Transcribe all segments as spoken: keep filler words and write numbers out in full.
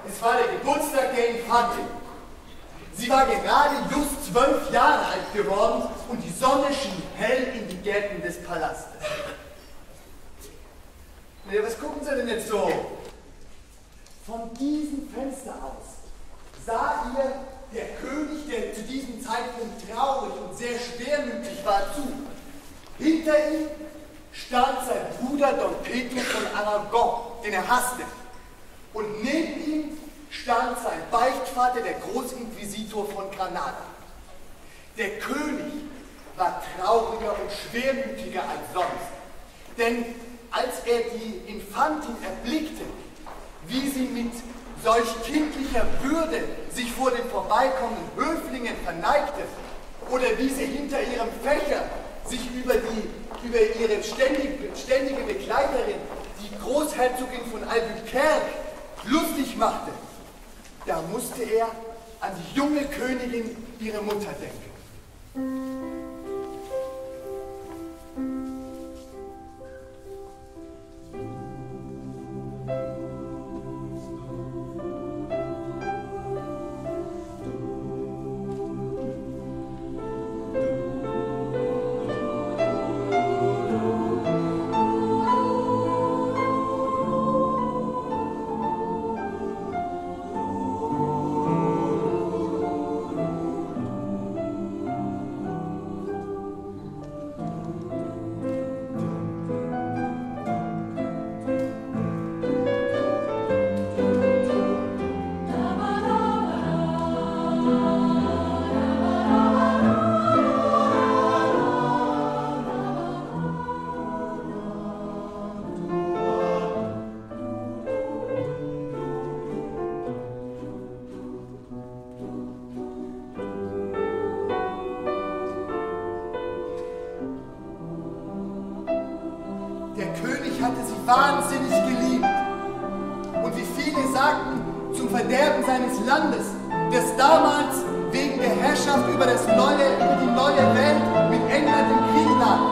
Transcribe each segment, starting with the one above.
Es war der Geburtstag der Infantin. Sie war gerade just zwölf Jahre alt geworden und die Sonne schien hell in die Gärten des Palastes. Ja, was gucken Sie denn jetzt so? Von diesem Fenster aus sah ihr der König, der zu diesem Zeitpunkt traurig und sehr schwermütig war, zu. Hinter ihm stand sein Bruder Don Pedro von Aragon, den er hasste. Und neben ihm stand sein Beichtvater, der Großinquisitor von Granada. Der König war trauriger und schwermütiger als sonst. Denn als er die Infantin erblickte, wie sie mit solch kindlicher Würde sich vor den vorbeikommenden Höflingen verneigte oder wie sie hinter ihrem Fächer sich über, die, über ihre ständige, ständige Begleiterin, die Großherzogin von Albuquerque, lustig machte, da musste er an die junge Königin, ihre Mutter, denken. Wahnsinnig geliebt. Und wie viele sagten, zum Verderben seines Landes, das damals wegen der Herrschaft über, das neue, über die neue Welt mit England im Krieg lag.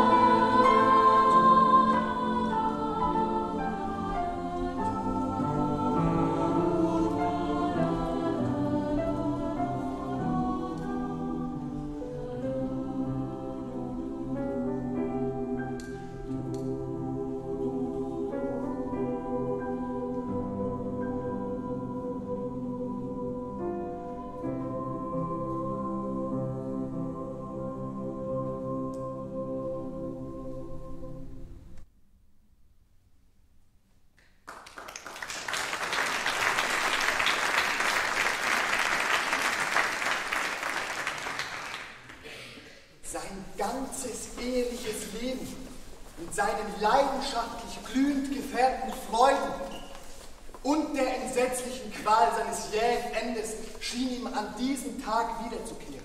Seinen leidenschaftlich glühend gefärbten Freuden und der entsetzlichen Qual seines jähen Endes schien ihm an diesem Tag wiederzukehren.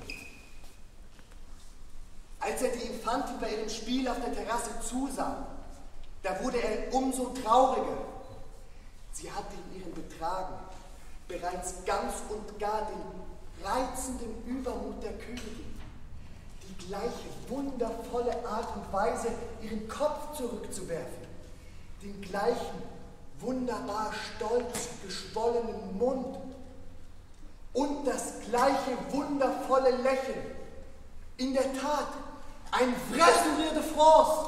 Als er die Infantin bei ihrem Spiel auf der Terrasse zusah, da wurde er umso trauriger. Sie hatte in ihrem Betragen bereits ganz und gar den reizenden Übermut der Königin, die gleiche wundervolle Art und Weise, ihren Kopf zurückzuwerfen, den gleichen wunderbar stolz geschwollenen Mund und das gleiche wundervolle Lächeln. In der Tat, ein vrai sourire de France.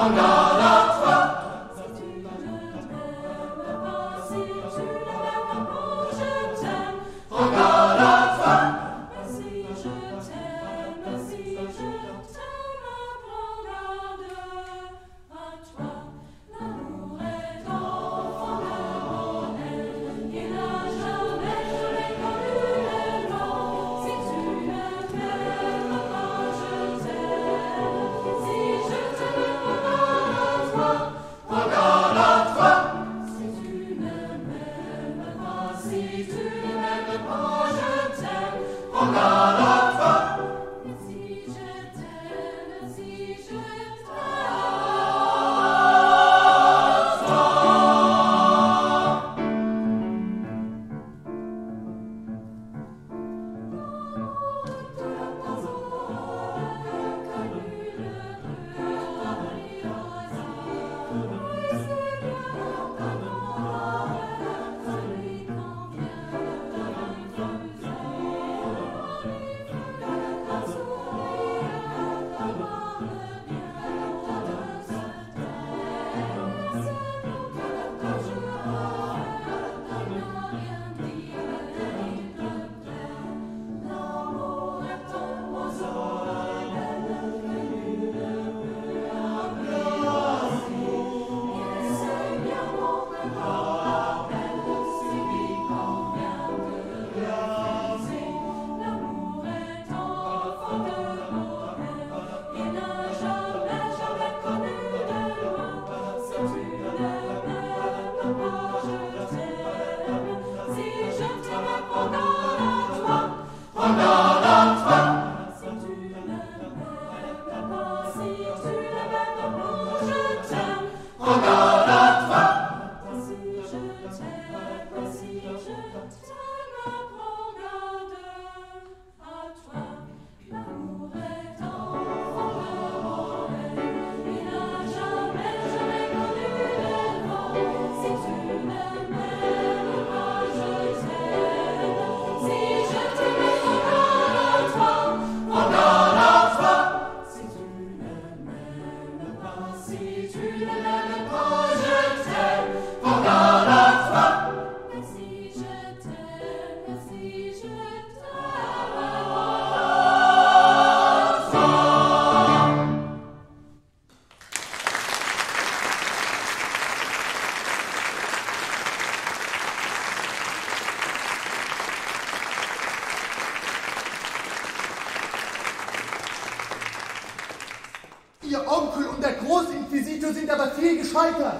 Ihr Onkel und der Großinquisitor sind aber viel gescheitert.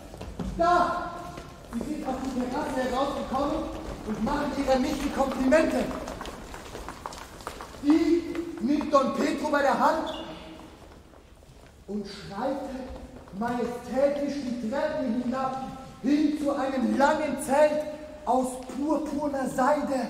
Da! Sie sind auf die Terrasse herausgekommen und machen ihrer Nichte Komplimente. Die nimmt Don Pedro bei der Hand und schreitet majestätisch die Treppen hinab, hin zu einem langen Zelt aus purpurner Seide.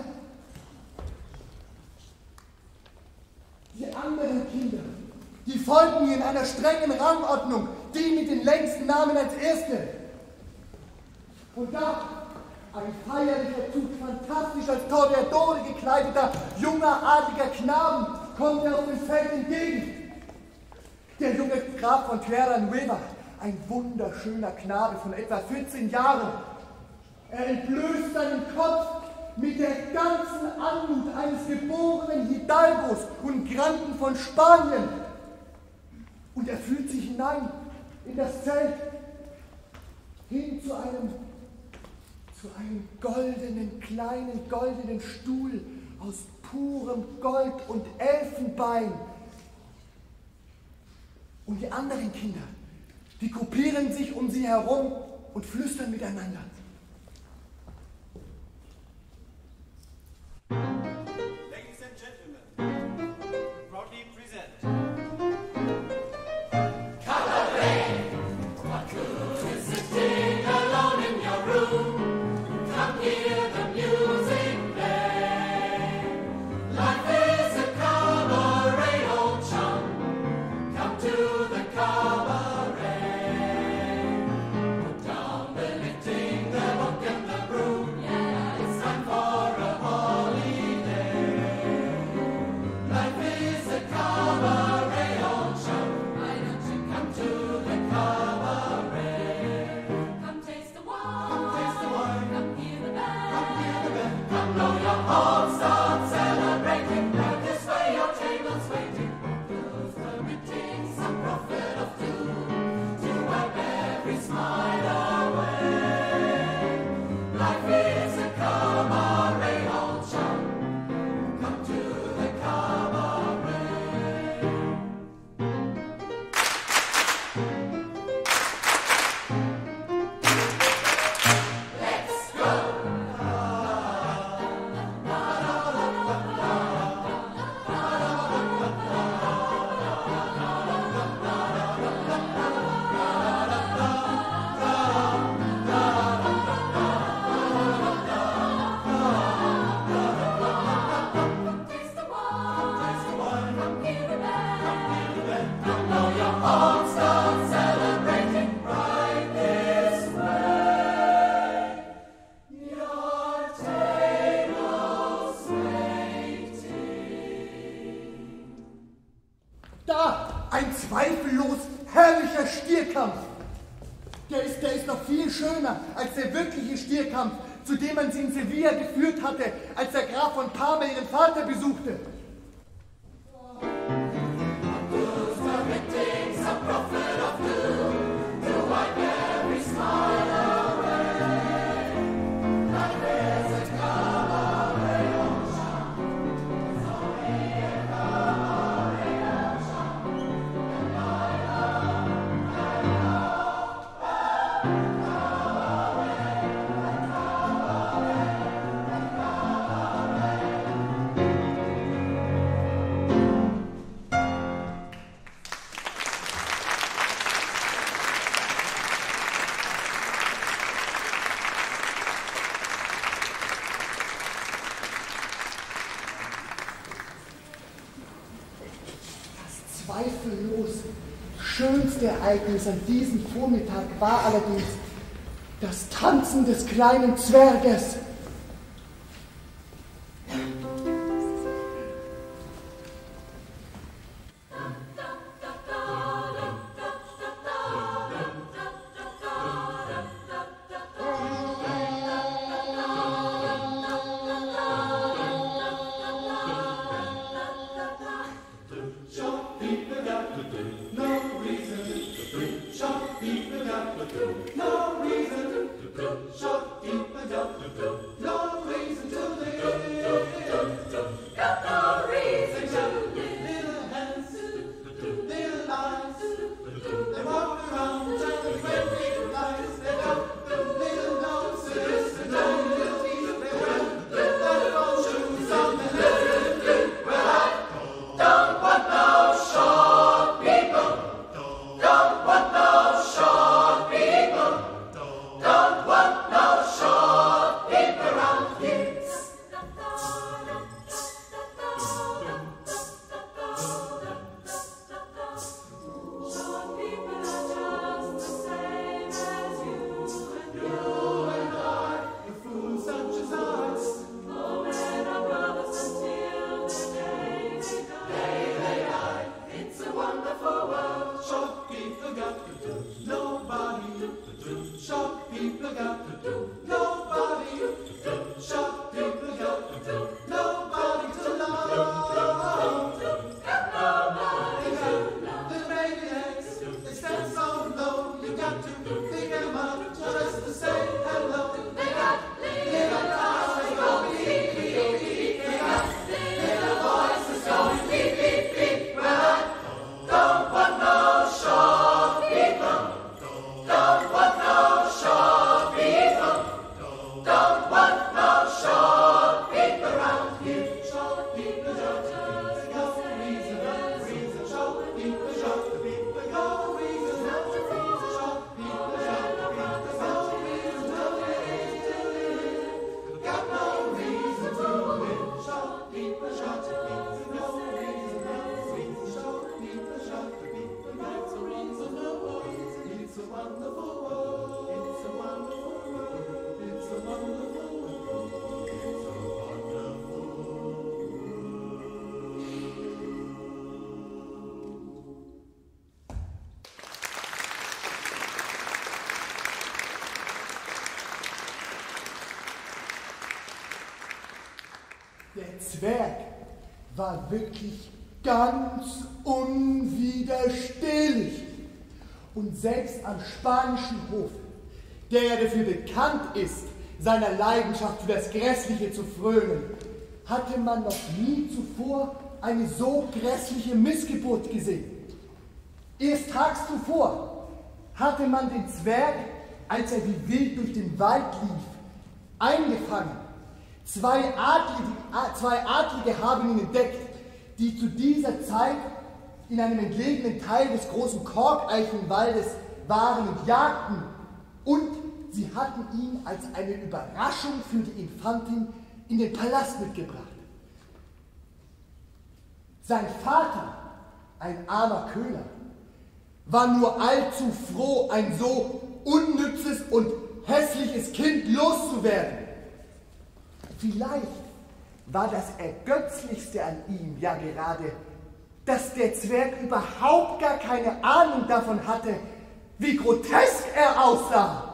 Die anderen Kinder, die folgen ihr in einer strengen Rangordnung, die mit den längsten Namen als Erste. Und da ein feierlicher Zug, fantastisch als Toreador gekleideter, junger, adliger Knaben kommt er auf dem Feld entgegen. Der junge Graf von Tierra-Nueva, ein wunderschöner Knabe von etwa vierzehn Jahren. Er entblößt seinen Kopf mit der ganzen Anmut eines geborenen Hidalgos und Granden von Spanien. Und er fühlt sich hinein in das Zelt, hin zu einem, zu einem goldenen, kleinen, goldenen Stuhl aus purem Gold und Elfenbein. Und die anderen Kinder, die gruppieren sich um sie herum und flüstern miteinander. Ladies and gentlemen, proudly present. What good is sitting alone in your room? Come hear the music play. Life is a cabaret, old chum. Come to the cabaret. Put down the knitting zweifellos herrlicher Stierkampf. Der ist, der ist noch viel schöner als der wirkliche Stierkampf, zu dem man sie in Sevilla geführt hatte, als der Graf von Parma ihren Vater besuchte. Zweifellos schönste Ereignis an diesem Vormittag war allerdings das Tanzen des kleinen Zwerges. Der Zwerg war wirklich ganz unwiderstehlich. Und selbst am spanischen Hof, der ja dafür bekannt ist, seiner Leidenschaft für das Grässliche zu frönen, hatte man noch nie zuvor eine so grässliche Missgeburt gesehen. Erst tags zuvor hatte man den Zwerg, als er wie wild durch den Wald lief, eingefangen. Zwei Adlige, zwei Adlige haben ihn entdeckt, die zu dieser Zeit in einem entlegenen Teil des großen Korkeichenwaldes waren und jagten. Und sie hatten ihn als eine Überraschung für die Infantin in den Palast mitgebracht. Sein Vater, ein armer Köhler, war nur allzu froh, ein so unnützes und hässliches Kind loszuwerden. Vielleicht war das Ergötzlichste an ihm ja gerade dass der Zwerg überhaupt gar keine Ahnung davon hatte, wie grotesk er aussah.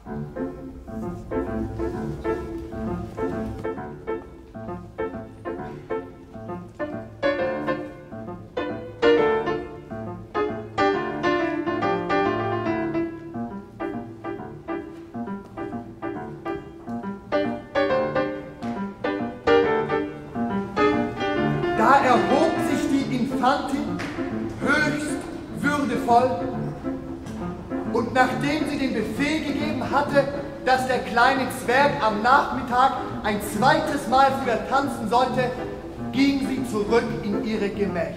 Da erhob sich die Infantin höchst würdevoll und nachdem sie den Befehl gegeben hatte, dass der kleine Zwerg am Nachmittag ein zweites Mal wieder tanzen sollte, ging sie zurück in ihre Gemächer.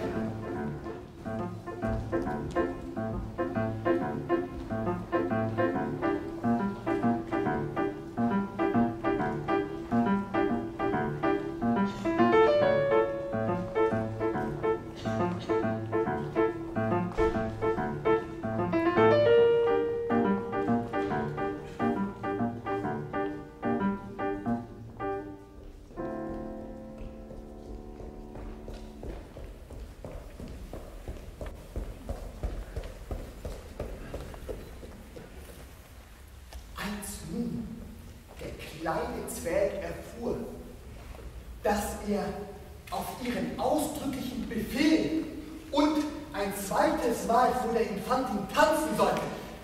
Der kleine Zwerg erfuhr, dass er auf ihren ausdrücklichen Befehl und ein zweites Mal vor der Infantin tanzen sollte.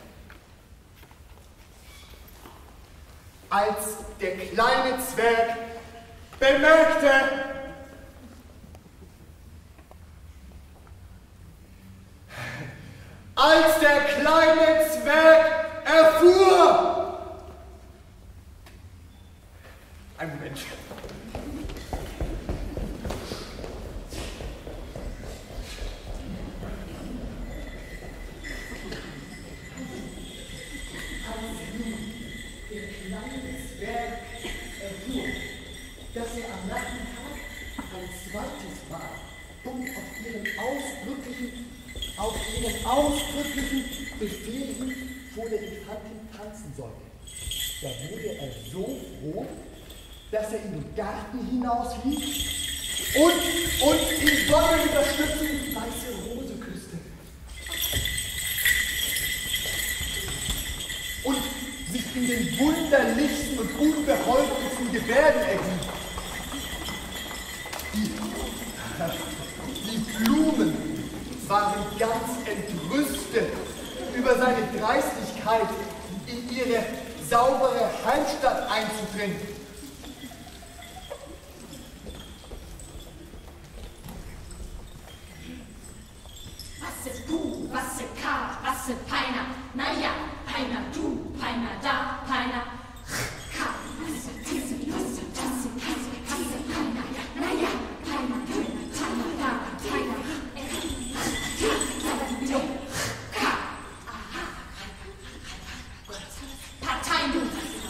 Als der kleine Zwerg bemerkte, als der kleine Zwerg erfuhr, ein Moment. Der kleine Zwerg erfuhr, dass er am Nachmittag ein zweites Mal und auf ihren ausdrücklichen, auf ihren ausdrücklichen Befehl hin vor der Infantin tanzen sollte. Da wurde er so froh, dass er in den Garten hinauslief und, und in Sonnenunterstützung die weiße Rose küsste. Und sich in den wunderlichsten und unbeholfensten Gebärden ergibt. Die, die Blumen waren ganz entrüstet über seine Dreistigkeit, in ihre saubere Heimstatt einzudringen. Wasse du, wasse ka, wasse peiner, naja, peiner du, peiner da, peiner, ka, wasse, tisse, wasse, tasse, kasse, kasse, peiner, naja, peiner du, peiner da, peiner, du, ka, aha, Partei du,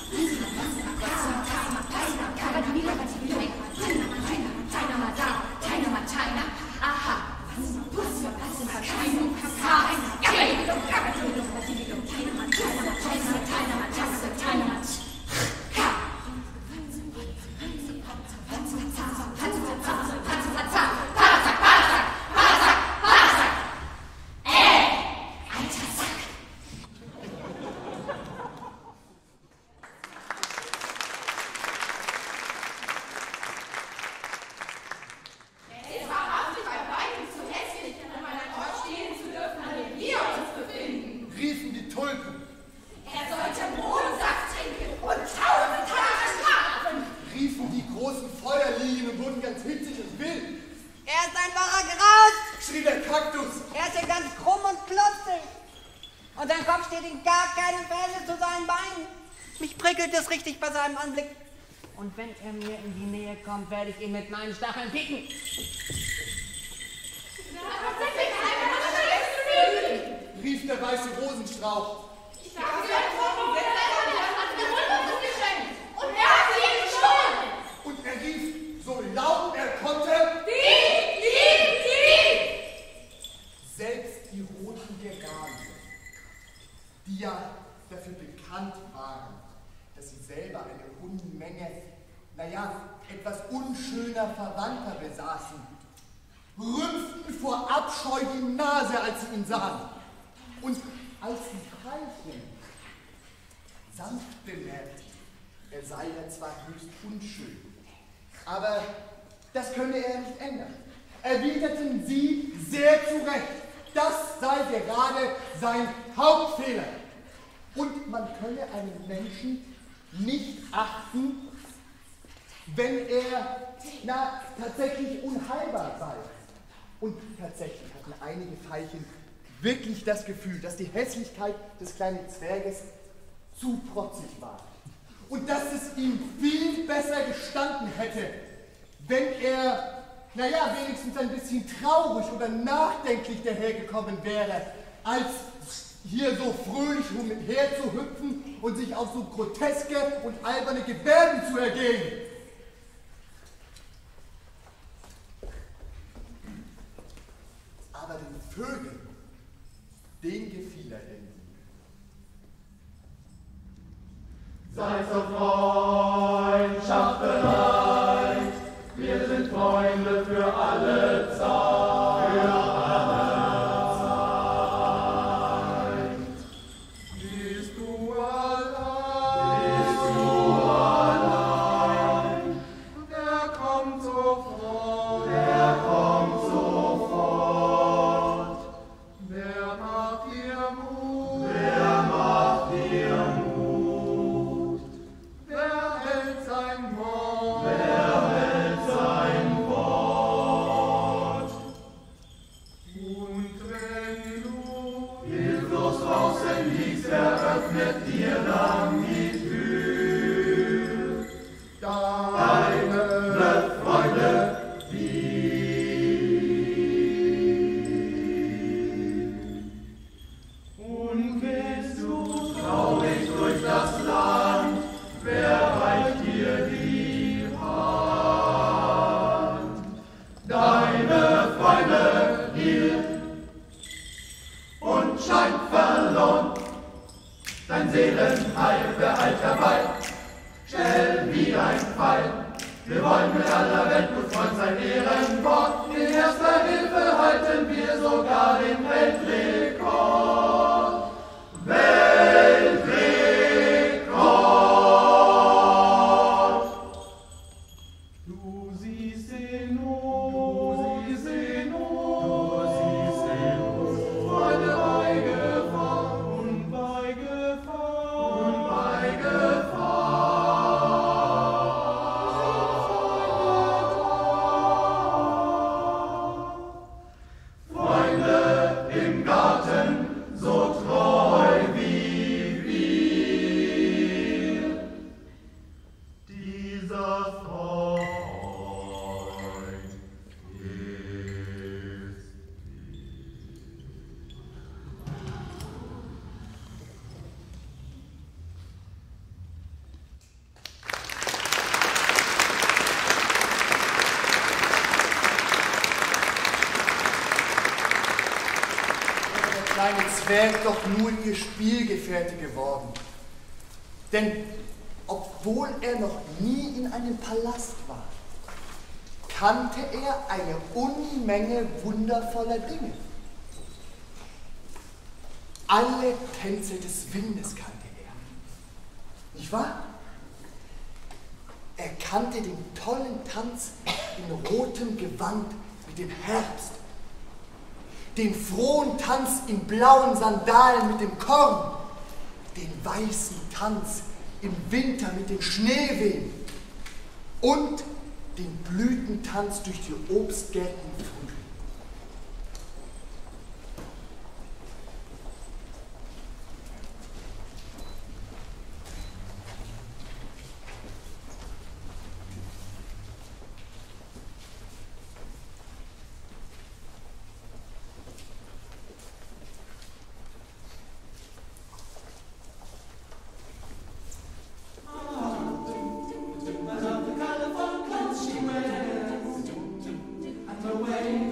aha, Anblick. Und wenn er mir in die Nähe kommt, werde ich ihn mit meinen Stacheln picken. Rief der weiße Rosenstrauch. Ich habe sie getroffen, er hat mir wunderbares geschenkt. Und er hat sie ihm gestohlen. Und er rief so laut er konnte: Dieb, Dieb, Dieb! Selbst die Roten der Galie, die ja dafür bekannt waren, dass sie selber eine Unmenge, naja, etwas unschöner Verwandter besaßen, rümpften vor Abscheu die Nase, als sie ihn sahen. Und als die Veilchen sanft bemerkten, er sei ja zwar höchst unschön, aber das könne er nicht ändern, erwiderten sie sehr zu Recht, das sei gerade sein Hauptfehler. Und man könne einen Menschen nicht achten, wenn er, na, tatsächlich unheilbar sei. Und tatsächlich hatten einige Veilchen wirklich das Gefühl, dass die Hässlichkeit des kleinen Zwerges zu protzig war. Und dass es ihm viel besser gestanden hätte, wenn er, naja, wenigstens ein bisschen traurig oder nachdenklich dahergekommen wäre, als hier so fröhlich umherzuhüpfen und sich auf so groteske und alberne Gebärden zu ergehen. Aber den Vögeln, den gefiel er denn. Seid zur Freundschaft bereit, wir sind Freunde für alle Zeit. Für alle Zeit. Bist du allein? Bist du allein? Der kommt sofort. Der kommt sofort. Wer macht dir Mut? Wer macht dir Mut? Öffnet dir dann die Tür, deine Freunde viel. Und gehst du traurig durch das Land, wer reicht dir die Hand? Deine Freunde hielt und scheint verloren. Dein Seelenheil beeilt herbei, schnell wie ein Pfeil. Wir wollen mit aller Welt gut Freund sein, Ehrenwort. In erster Hilfe halten wir sogar den Weltrekord. Weltrekord! Du siehst in uns, du siehst in uns, du siehst in uns, Freunde bei Gefahr und bei Gefahr. Und bei Gefahr. Freunde im Garten, so treu wie wir. Dieser Freund ist Der kleine Zwerg doch nur ihr Spielgefährte geworden. Denn obwohl er noch nie in einem Palast war, kannte er eine Unmenge wundervoller Dinge. Alle Tänze des Windes kannte er. Nicht wahr? Er kannte den tollen Tanz in rotem Gewand mit dem Herbst, den frohen Tanz in blauen Sandalen mit dem Korn, den weißen Tanz im Winter mit den Schneewehen und den Blütentanz durch die Obstgärten im Frühling. away.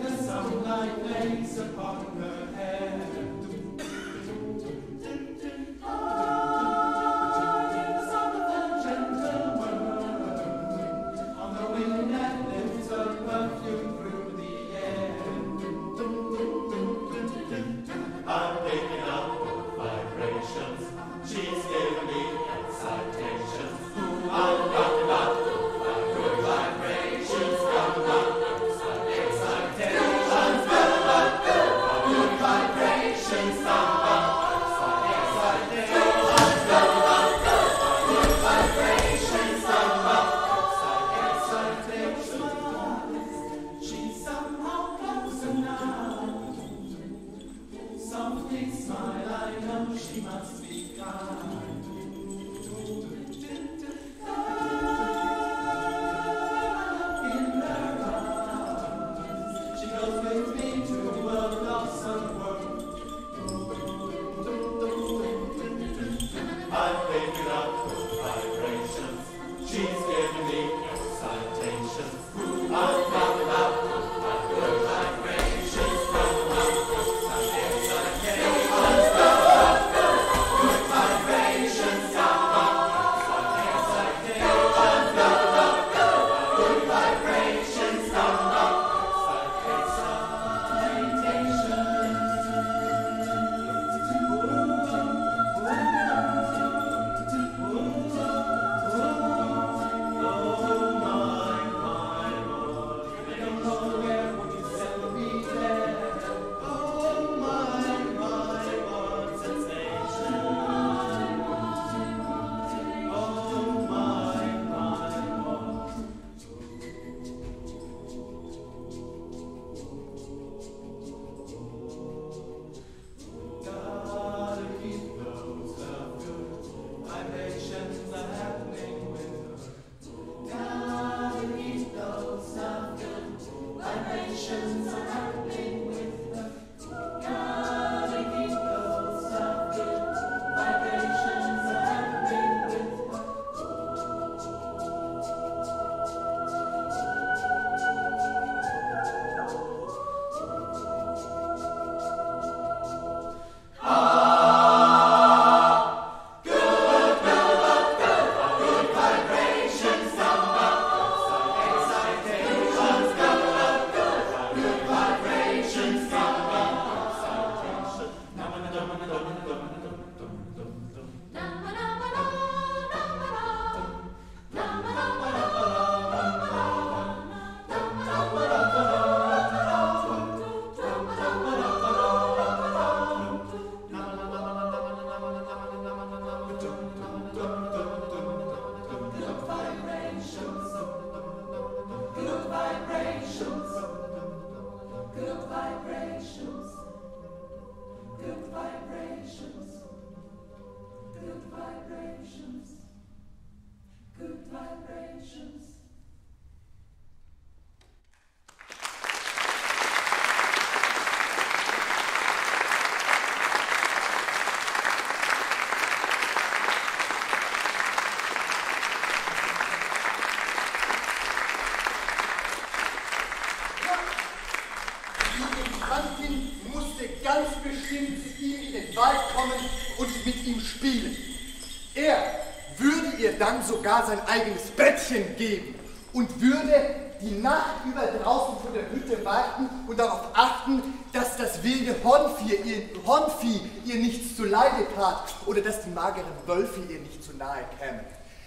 Sogar sein eigenes Bettchen geben und würde die Nacht über draußen vor der Hütte warten und darauf achten, dass das wilde Hornvieh ihr, Hornvieh ihr nichts zuleide tat oder dass die mageren Wölfe ihr nicht zu nahe kämen.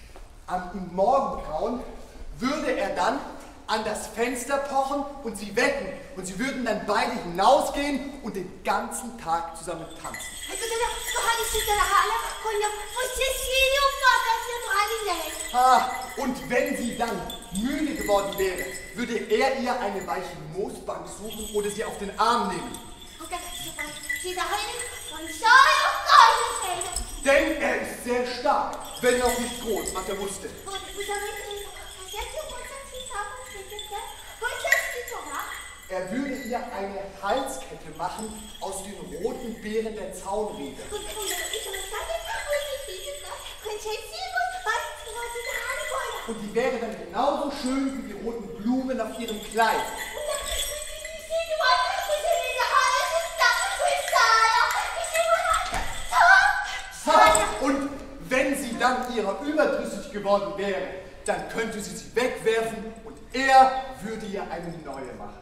Am im Morgengrauen würde er dann an das Fenster pochen und sie wecken und sie würden dann beide hinausgehen und den ganzen Tag zusammen tanzen. Ah, und wenn sie dann müde geworden wäre, würde er ihr eine weiche Moosbank suchen oder sie auf den Arm nehmen. Denn er ist sehr stark, wenn auch nicht groß, was er wusste. Er würde ihr eine Halskette machen aus den roten Beeren der Zaunrede. Und die wäre dann genauso schön wie die roten Blumen auf ihrem Kleid. Und wenn sie dann ihrer überdrüssig geworden wäre, dann könnte sie sie wegwerfen und er würde ihr eine neue machen.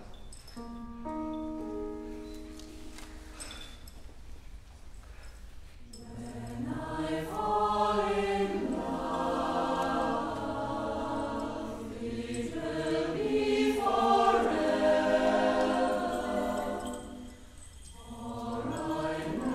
Forever.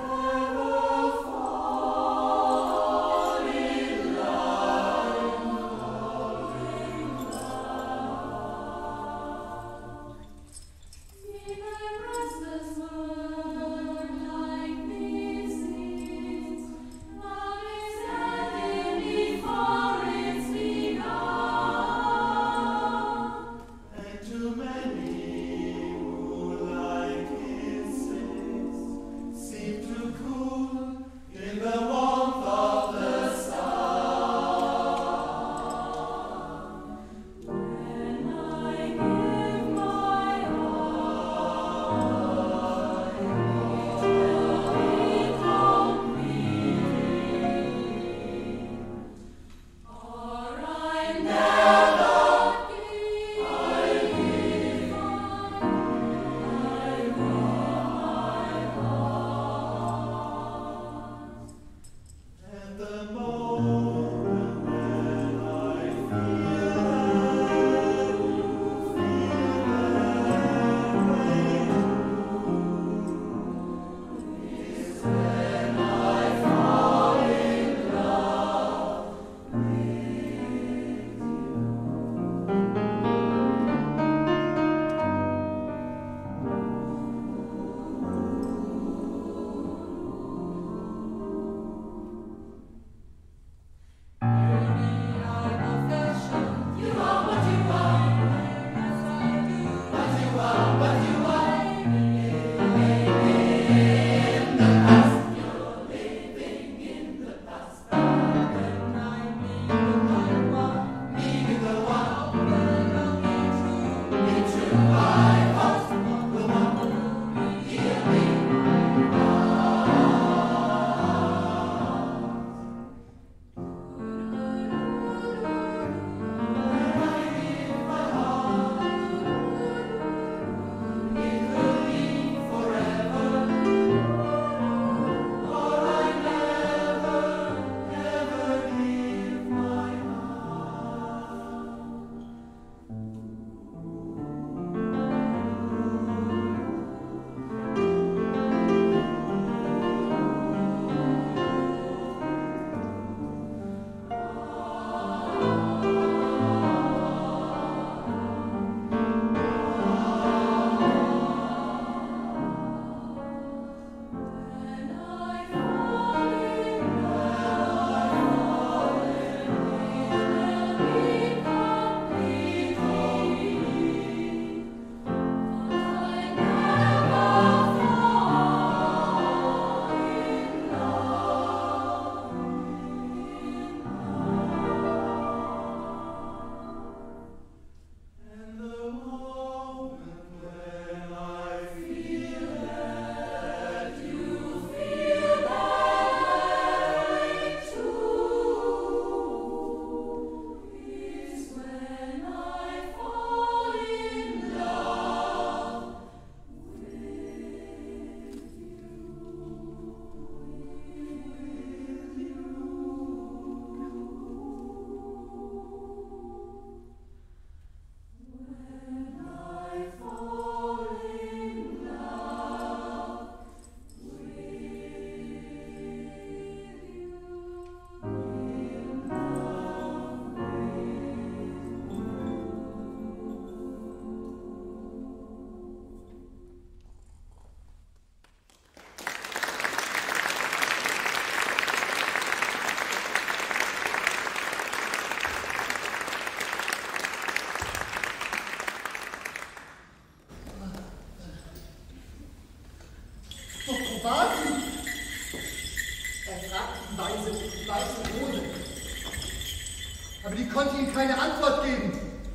aber die konnte ihm keine Antwort geben.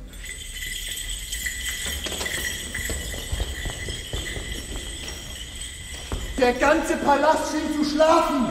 Der ganze Palast schien zu schlafen.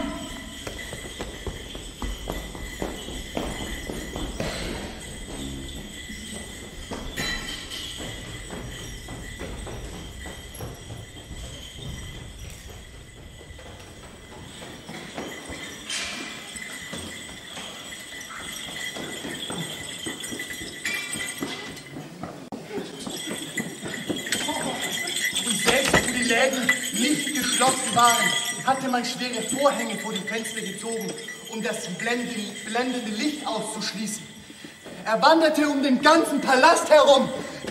Nicht geschlossen waren, hatte man schwere Vorhänge vor die Fenster gezogen, um das blendende Licht auszuschließen. Er wanderte um den ganzen Palast herum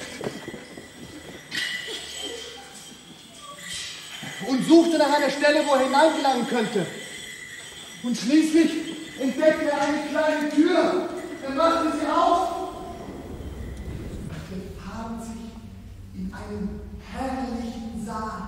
und suchte nach einer Stelle, wo er hineingelangen könnte. Und schließlich entdeckte er eine kleine Tür. Er machte sie auf und befand sich in einem herrlichen Saal.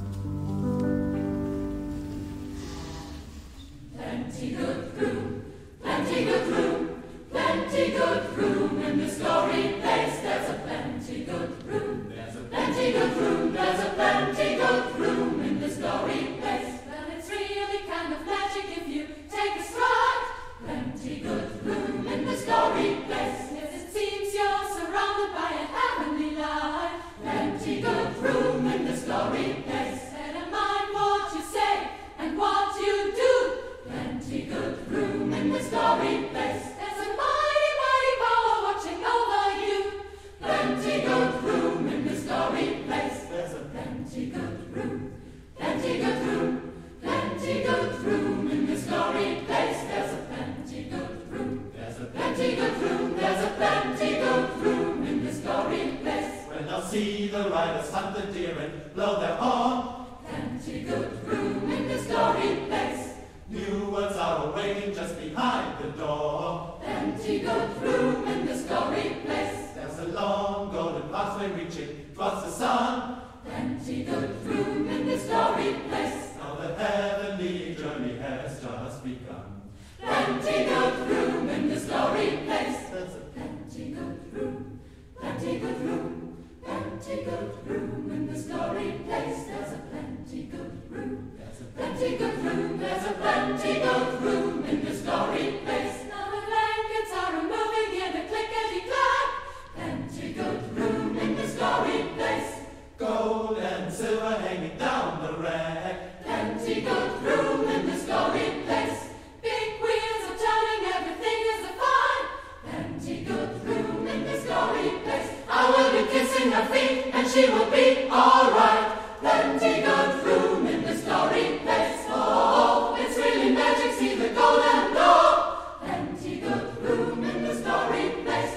Plenty good room, plenty good room, plenty good room in this glory place. There's a plenty good room, there's a plenty good room, there's a plenty good room in this glory place. Well, it's really kind of magic if you take a stride. Plenty good room in this glory place. Yes, it seems you're surrounded by a heavenly light. Plenty good room in this glory place. Never mind what you say and what you do. Plenty good room in this glory place. There's a mighty, mighty power watching over you. Plenty good room in this glory place. There's a plenty good room, plenty good room, plenty good room in this glory place. There's a plenty good room, there's a plenty good room, there's a plenty good room in this glory place. When I'll see the riders hunt the deer and blow their horn. Plenty good room in this glory place. New words are awaiting just behind the door. Plenty good room in this glory place. There's a long golden pathway reaching towards the sun. Plenty good room in this glory place. Now the heavenly journey has just begun. Plenty good room in this glory place. There's a Plenty good room, plenty good room, plenty good room in this glory place. There's a plenty good room, there's a plenty good room, there's a plenty good room in this glory place. Now the blankets are removing here, the clickety-clack. Plenty good room in this glory place. gold and silver hanging down the rack. Plenty good room in this glory place. Big wheels are turning, everything is a fine. Plenty good room in this glory place. I will be kissing her feet and she will be alright. Plenty good room in this glory place. Oh, it's really magic, see the golden door. Plenty good room in this glory place.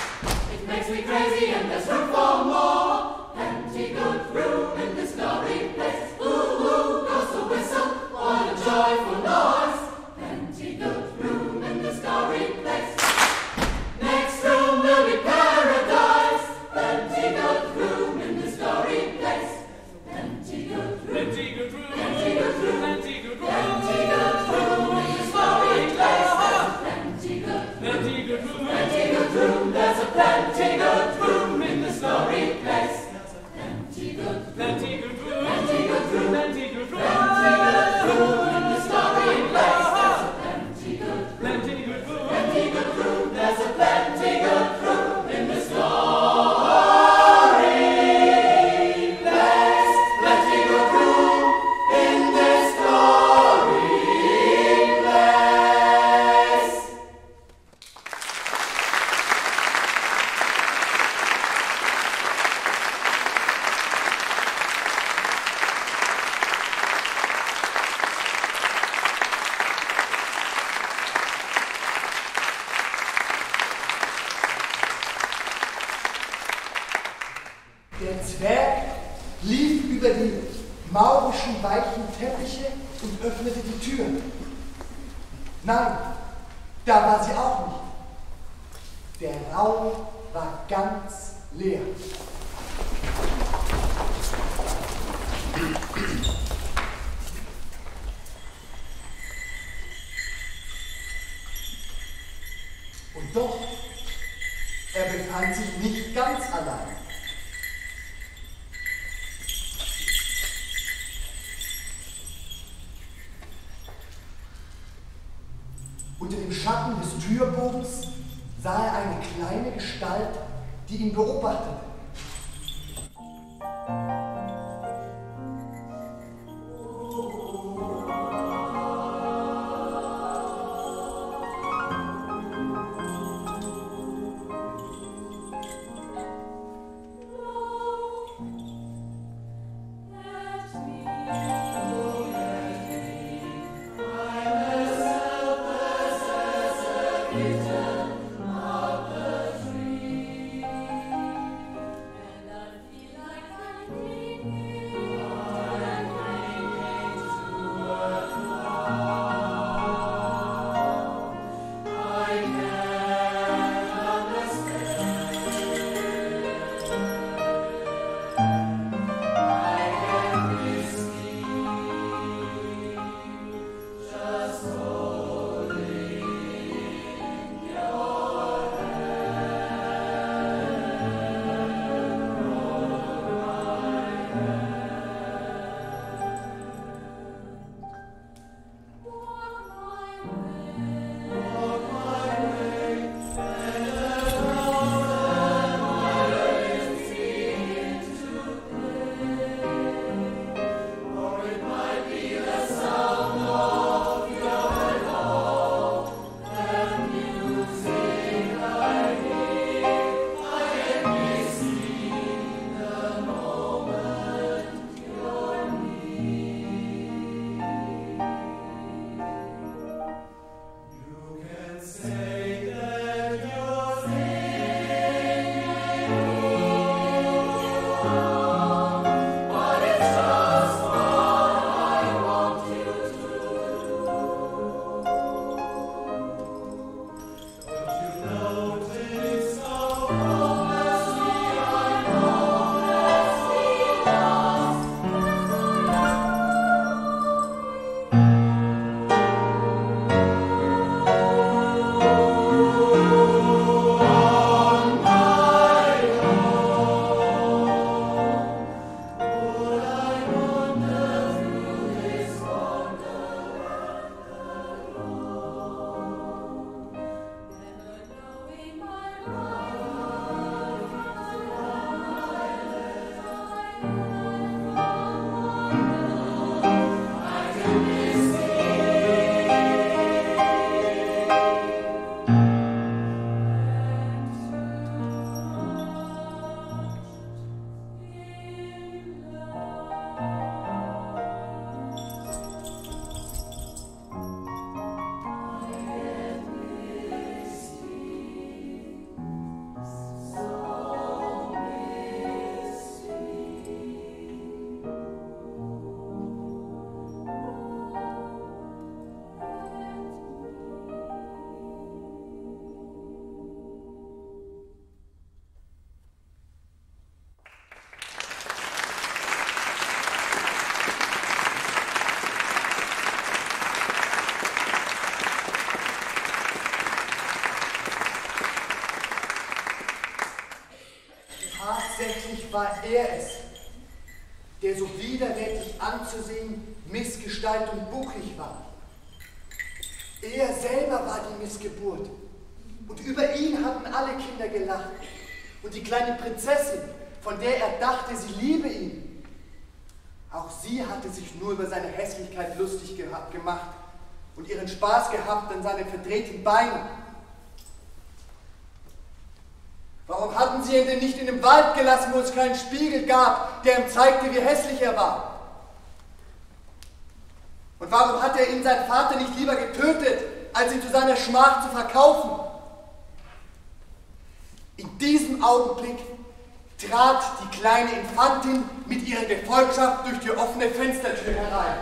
It makes me crazy and there's room for more. Plenty good room in this glory place. Ooh, ooh, goes the whistle, what a joyful noise. Plenty good room in this glory place. Next room will be paradise. Plenty good room in this glory place. Plenty good room. Plenty good room. Plenty good room. Plenty good room. Plenty good room in this glory place. Plenty good. Plenty good room. Plenty good room. There's a plenty good room in this glory place. Plenty good. Plenty good room. Plenty good room. Plenty good room. Plenty good room in this glory place. There's a plenty good. Plenty good room. Plenty good room. There's a plenty good room in this glory place. Plenty good room in this glory place. Der Zwerg lief über die maurischen weichen Teppiche und öffnete die Tür. Nein, da war sie auch nicht. Der Raum war ganz leer. Und doch Er befand sich nicht ganz allein. Unter dem Schatten des Türbogens sah er eine kleine Gestalt, die ihn beobachtete. Tatsächlich war er es, der so widerwärtig anzusehen, Missgestalt und bucklig war. Er selber war die Missgeburt. Und über ihn hatten alle Kinder gelacht. Und die kleine Prinzessin, von der er dachte, sie liebe ihn, auch sie hatte sich nur über seine Hässlichkeit lustig gehabt, gemacht und ihren Spaß gehabt an seinen verdrehten Beinen. Warum hatten sie ihn denn nicht in den Wald gelassen, wo es keinen Spiegel gab, der ihm zeigte, wie hässlich er war? Und warum hat er ihn, sein Vater, nicht lieber getötet, als ihn zu seiner Schmach zu verkaufen? In diesem Augenblick trat die kleine Infantin mit ihrer Gefolgschaft durch die offene Fenstertür herein.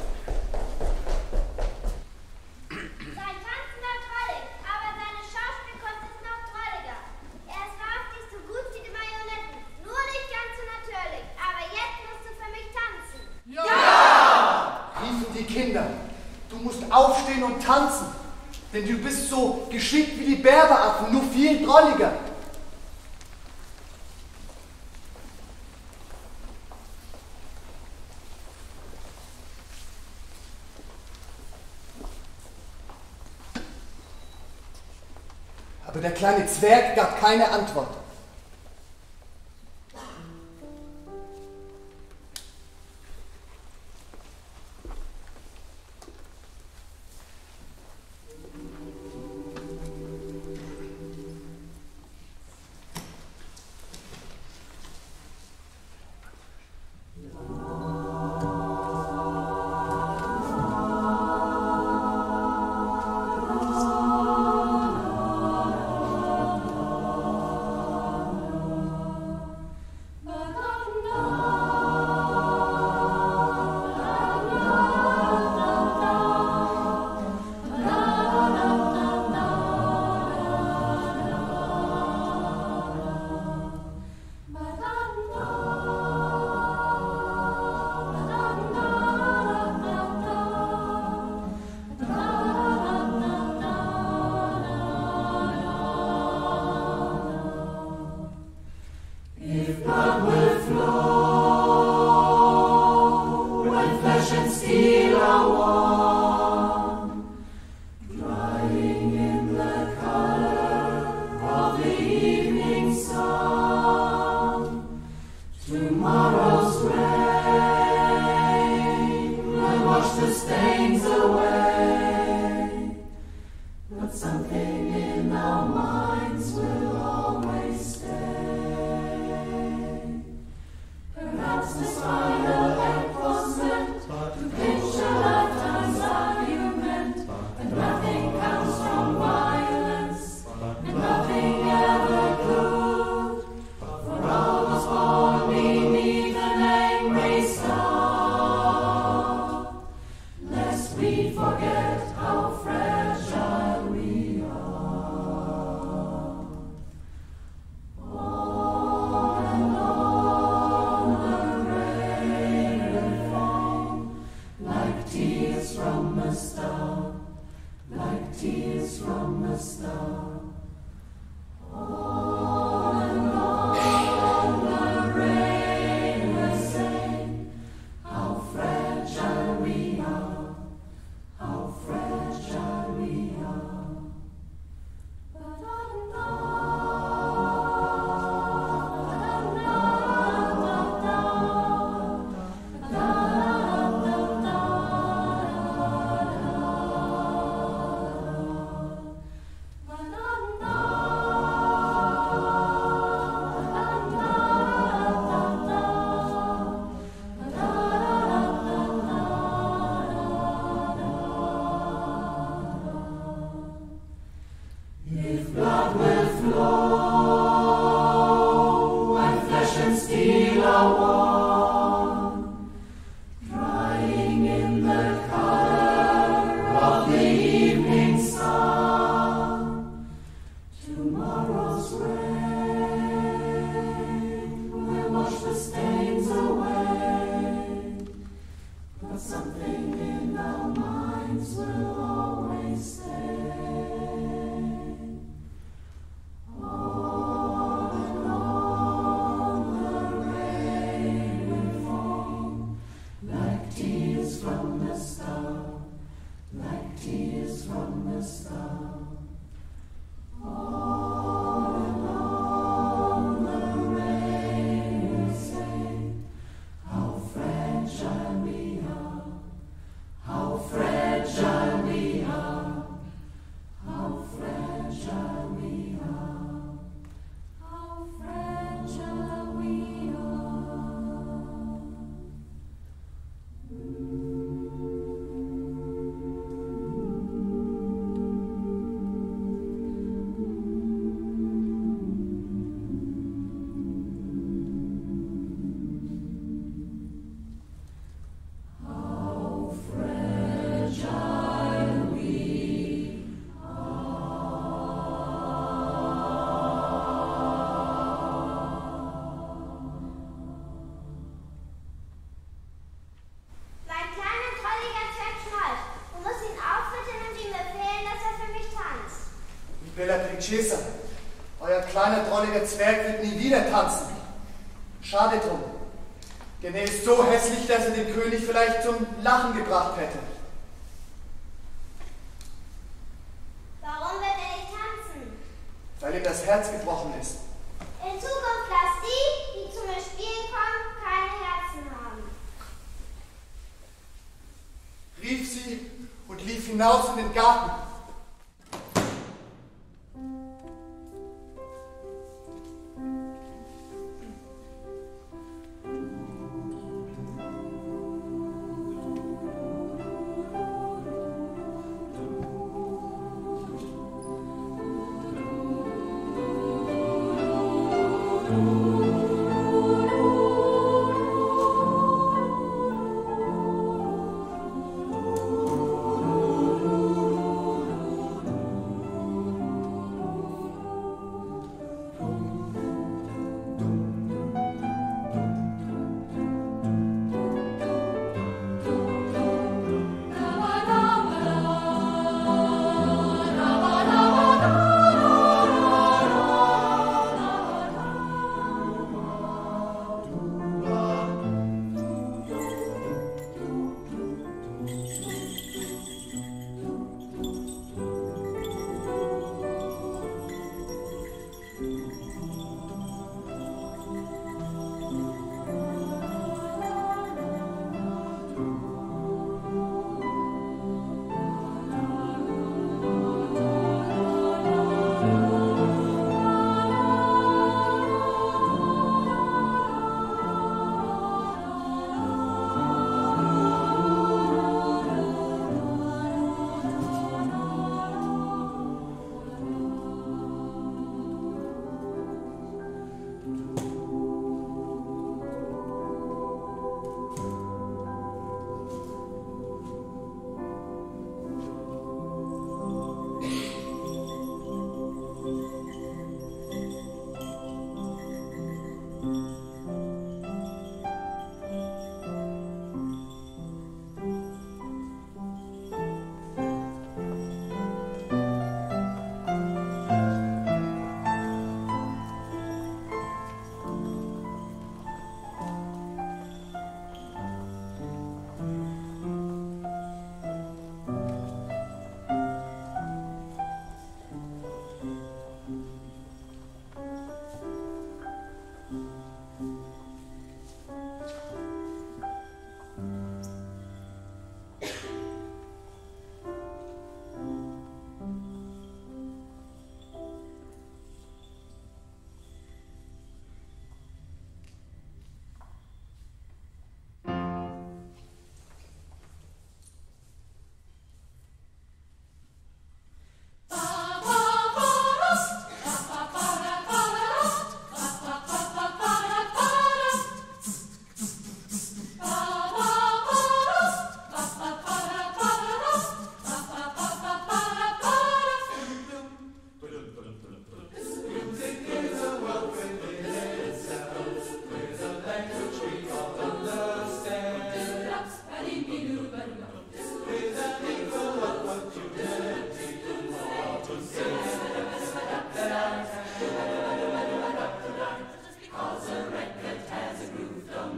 Sein Tanzen war drollig, aber seine Schauspielkunst ist noch drolliger. Er ist wahrhaftig so gut wie die Marionetten, nur nicht ganz so natürlich. Aber jetzt musst du für mich tanzen. Ja! Riefen die Kinder. Du musst aufstehen und tanzen, denn du bist so geschickt wie die Berberaffen, nur viel drolliger. Aber der kleine Zwerg gab keine Antwort. Princesa, euer kleiner, drolliger Zwerg wird nie wieder tanzen. Schade drum, denn er ist so hässlich, dass er den König vielleicht zum Lachen gebracht hätte. Warum wird er nicht tanzen? ihr das Herz gebrochen ist. In Zukunft lasst die, die zu mir spielen kommen, keine Herzen haben. Rief sie und lief hinaus in den Garten.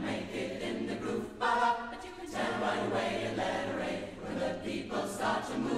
Start to move.